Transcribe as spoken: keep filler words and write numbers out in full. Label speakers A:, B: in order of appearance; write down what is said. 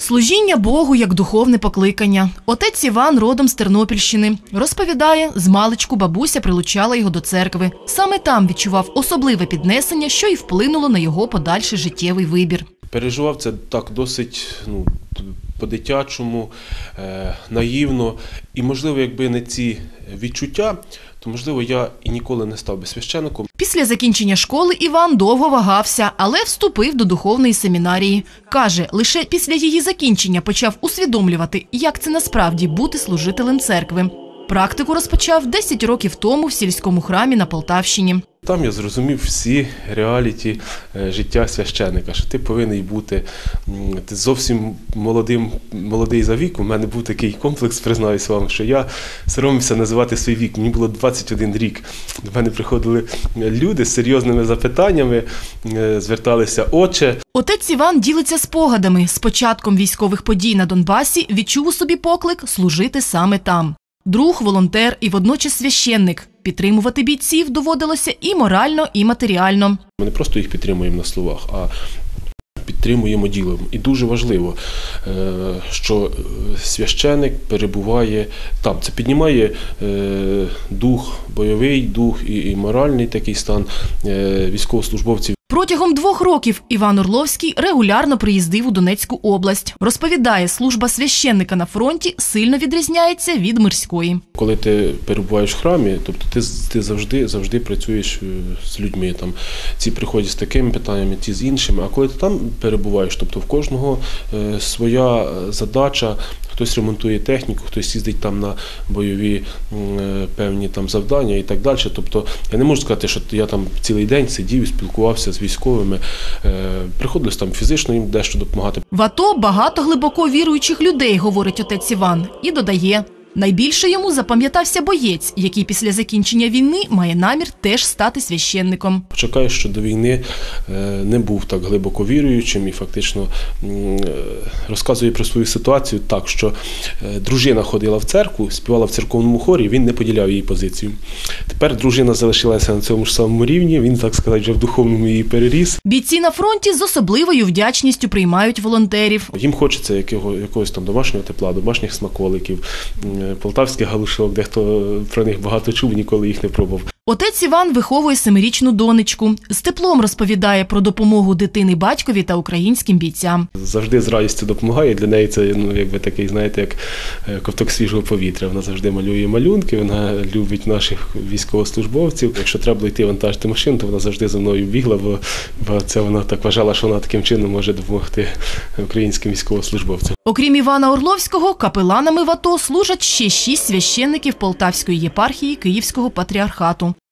A: Служіння Богу як духовне покликання. Отець Іван родом з Тернопільщини. Розповідає, змалечку бабуся прилучала його до церкви. Саме там відчував особливе піднесення, що й вплинуло на його подальший життєвий вибір.
B: Переживав це так досить ну, по-дитячому, е, наївно. І, можливо, якби не ці відчуття, то, можливо, я і ніколи не став би священником.
A: Після закінчення школи Іван довго вагався, але вступив до духовної семінарії. Каже, лише після її закінчення почав усвідомлювати, як це насправді бути служителем церкви. Практику розпочав десять років тому в сільському храмі на Полтавщині.
B: Там я зрозумів всі реаліті життя священика, що ти повинен бути ти зовсім молодим, молодий за вік. У мене був такий комплекс, признаюсь вам, що я соромився називати свій вік. Мені було двадцять один рік. До мене приходили люди з серйозними запитаннями, зверталися отче.
A: Отець Іван ділиться спогадами. З початком військових подій на Донбасі відчув у собі поклик служити саме там. Друг, волонтер і водночас священник. Підтримувати бійців доводилося і морально, і матеріально.
B: Ми не просто їх підтримуємо на словах, а підтримуємо ділом. І дуже важливо, що священик перебуває там. Це піднімає дух, бойовий дух і моральний такий стан військовослужбовців.
A: Протягом двох років Іван Орловський регулярно приїздив у Донецьку область. Розповідає, служба священника на фронті сильно відрізняється від мирської.
B: Коли ти перебуваєш в храмі, тобто ти, ти завжди, завжди працюєш з людьми. Там, ці приходять з такими питаннями, ті з іншими. А коли ти там перебуваєш, тобто в кожного е, своя задача, хтось ремонтує техніку, хтось їздить там на бойові е, певні там завдання і так далі. Тобто я не можу сказати, що я там цілий день сидів і спілкувався з військовими. Приходилось там фізично їм дещо допомагати.
A: В АТО багато глибоко віруючих людей, говорить отець Іван. І додає, найбільше йому запам'ятався боєць, який після закінчення війни має намір теж стати священником.
B: Чекаю, що до війни не був так глибоко віруючим і фактично розказує про свою ситуацію так, що дружина ходила в церкву, співала в церковному хорі, він не поділяв її позицію. Тепер дружина залишилася на цьому ж самому рівні, він, так сказати, вже в духовному її переріс.
A: Бійці на фронті з особливою вдячністю приймають волонтерів.
B: Їм хочеться якого, якогось там домашнього тепла, домашніх смаколиків, полтавських галушок, дехто про них багато чув, ніколи їх не пробував.
A: Отець Іван виховує семирічну донечку. З теплом розповідає про допомогу дитини батькові та українським бійцям.
B: Завжди з радістю допомагає. Для неї це ну, якби такий, знаєте, як ковток свіжого повітря. Вона завжди малює малюнки, вона любить наших військовослужбовців. Якщо треба було йти вантажити машину, то вона завжди за мною бігла, бо, бо це вона так вважала, що вона таким чином може допомогти українським військовослужбовцям.
A: Окрім Івана Орловського, капеланами в АТО служать ще шість священників Полтавської єпархії Київського патріархату.